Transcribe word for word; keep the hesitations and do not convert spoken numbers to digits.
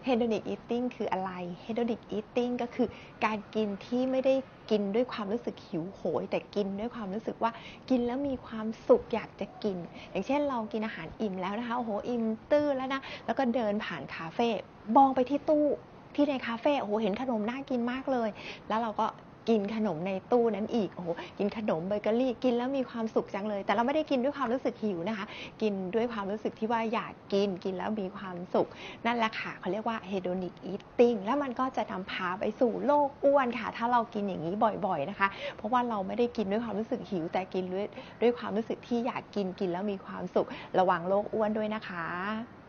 hedonic eating คืออะไร hedonic eating ก็คือการกินที่ไม่ได้กินด้วยความรู้สึกหิวโหยแต่กินด้วยความรู้สึกว่ากินแล้วมีความสุขอยากจะกินอย่างเช่นเรากินอาหารอิ่มแล้วนะคะโอ้โหอิ่มตื้อแล้วนะแล้วก็เดินผ่านคาเฟ่มองไปที่ตู้ที่ในคาเฟ่โอ้โหเห็นขนมน่ากินมากเลยแล้วเราก็กินขนมในตู้นั้นอีกโอ้โหกินขนมเบเกอรี่กินแล้วมีความสุขจังเลยแต่เราไม่ได้กินด้วยความรู้สึกหิวนะคะกินด้วยความรู้สึกที่ว่าอยากกินกินแล้วมีความสุขนั่นแหละค่ะเขาเรียกว่า hedonic eating แล้วมันก็จะนำพาไปสู่โรคอ้วนค่ะถ้าเรากินอย่างนี้บ่อยๆนะคะเพราะว่าเราไม่ได้กินด้วยความรู้สึกหิวแต่กินด้วยด้วยความรู้สึกที่อยากกินกินแล้วมีความสุขระวังโรคอ้วนด้วยนะคะ